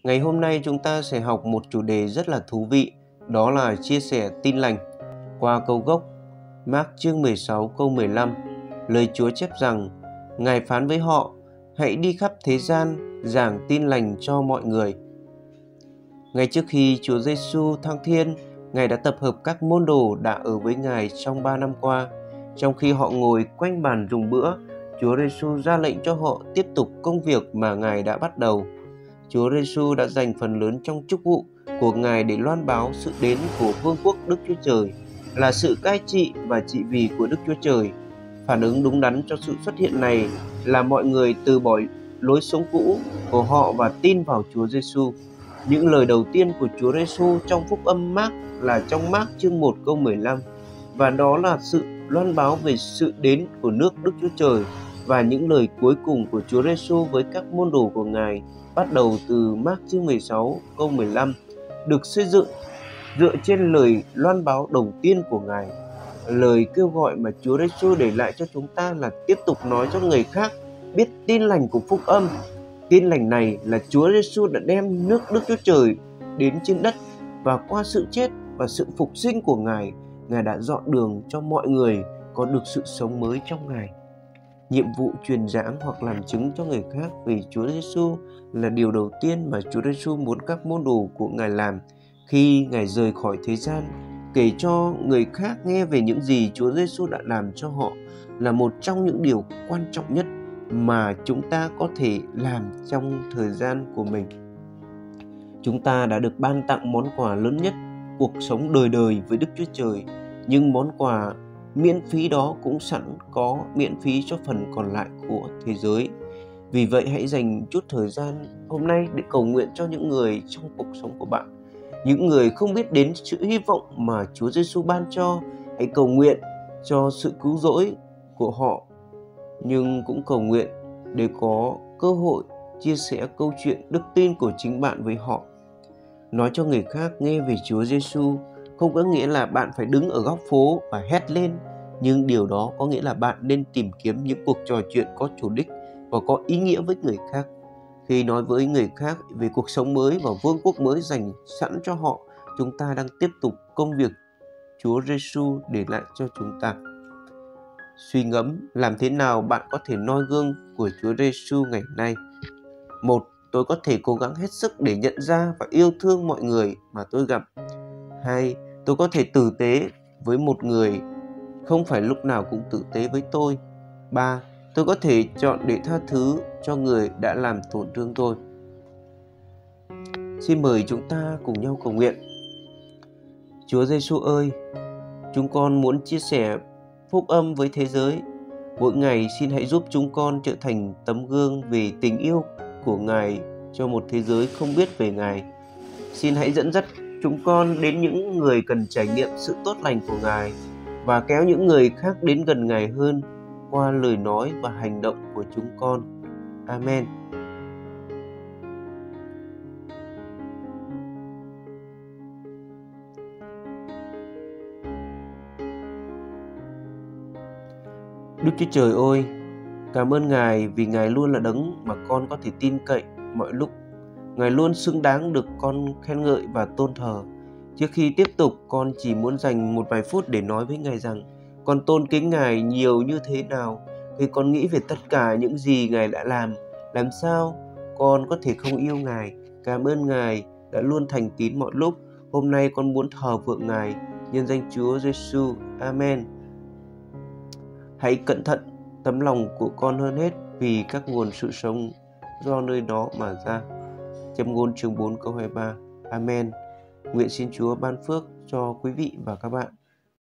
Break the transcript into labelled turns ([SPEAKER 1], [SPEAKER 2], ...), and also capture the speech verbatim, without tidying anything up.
[SPEAKER 1] Ngày hôm nay chúng ta sẽ học một chủ đề rất là thú vị, đó là chia sẻ tin lành. Qua câu gốc Mác chương mười sáu câu mười lăm, lời Chúa chép rằng: Ngài phán với họ, hãy đi khắp thế gian giảng tin lành cho mọi người. Ngay trước khi Chúa Giêsu thăng thiên, Ngài đã tập hợp các môn đồ đã ở với Ngài trong ba năm qua. Trong khi họ ngồi quanh bàn dùng bữa, Chúa Giêsu ra lệnh cho họ tiếp tục công việc mà Ngài đã bắt đầu. Chúa Giêsu đã dành phần lớn trong chức vụ của Ngài để loan báo sự đến của Vương quốc Đức Chúa Trời, là sự cai trị và trị vì của Đức Chúa Trời. Phản ứng đúng đắn cho sự xuất hiện này là mọi người từ bỏ lối sống cũ của họ và tin vào Chúa Giêsu. Những lời đầu tiên của Chúa Giêsu trong Phúc Âm Mác là trong Mác chương một câu mười lăm, và đó là sự loan báo về sự đến của nước Đức Chúa Trời. Và những lời cuối cùng của Chúa Giêsu với các môn đồ của Ngài bắt đầu từ Mác chương mười sáu câu mười lăm được xây dựng dựa trên lời loan báo đầu tiên của Ngài. Lời kêu gọi mà Chúa Giêsu để lại cho chúng ta là tiếp tục nói cho người khác biết tin lành của Phúc Âm. Tin lành này là Chúa Giêsu đã đem nước Đức Chúa Trời đến trên đất, và qua sự chết và sự phục sinh của Ngài, Ngài đã dọn đường cho mọi người có được sự sống mới trong Ngài. Nhiệm vụ truyền giảng hoặc làm chứng cho người khác về Chúa Giêsu là điều đầu tiên mà Chúa Giêsu muốn các môn đồ của Ngài làm khi Ngài rời khỏi thế gian. Kể cho người khác nghe về những gì Chúa Giêsu đã làm cho họ là một trong những điều quan trọng nhất mà chúng ta có thể làm trong thời gian của mình. Chúng ta đã được ban tặng món quà lớn nhất, cuộc sống đời đời với Đức Chúa Trời, nhưng món quà miễn phí đó cũng sẵn có miễn phí cho phần còn lại của thế giới. Vì vậy hãy dành chút thời gian hôm nay để cầu nguyện cho những người trong cuộc sống của bạn, những người không biết đến sự hy vọng mà Chúa Giêsu ban cho. Hãy cầu nguyện cho sự cứu rỗi của họ, nhưng cũng cầu nguyện để có cơ hội chia sẻ câu chuyện đức tin của chính bạn với họ. Nói cho người khác nghe về Chúa Giêsu không có nghĩa là bạn phải đứng ở góc phố và hét lên, nhưng điều đó có nghĩa là bạn nên tìm kiếm những cuộc trò chuyện có chủ đích và có ý nghĩa với người khác. Khi nói với người khác về cuộc sống mới và vương quốc mới dành sẵn cho họ, chúng ta đang tiếp tục công việc Chúa Giêsu để lại cho chúng ta. Suy ngẫm làm thế nào bạn có thể noi gương của Chúa Giêsu ngày nay. Một, tôi có thể cố gắng hết sức để nhận ra và yêu thương mọi người mà tôi gặp. Hai, tôi có thể tử tế với một người, không phải lúc nào cũng tử tế với tôi. Ba, tôi có thể chọn để tha thứ cho người đã làm tổn thương tôi. Xin mời chúng ta cùng nhau cầu nguyện. Chúa Giêsu ơi, chúng con muốn chia sẻ phúc âm với thế giới. Mỗi ngày xin hãy giúp chúng con trở thành tấm gương về tình yêu của Ngài cho một thế giới không biết về Ngài. Xin hãy dẫn dắt chúng con đến những người cần trải nghiệm sự tốt lành của Ngài và kéo những người khác đến gần Ngài hơn qua lời nói và hành động của chúng con. Amen. Đức Chúa Trời ơi, cảm ơn Ngài vì Ngài luôn là đấng mà con có thể tin cậy mọi lúc. Ngài luôn xứng đáng được con khen ngợi và tôn thờ. Trước khi tiếp tục, con chỉ muốn dành một vài phút để nói với Ngài rằng con tôn kính Ngài nhiều như thế nào. Khi con nghĩ về tất cả những gì Ngài đã làm, làm sao con có thể không yêu Ngài. Cảm ơn Ngài đã luôn thành tín mọi lúc. Hôm nay con muốn thờ phượng Ngài nhân danh Chúa Giêsu. Amen. Hãy cẩn thận tấm lòng của con hơn hết, vì các nguồn sự sống do nơi đó mà ra. Châm ngôn chương bốn câu hai mươi ba. Amen. Nguyện xin Chúa ban phước cho quý vị và các bạn.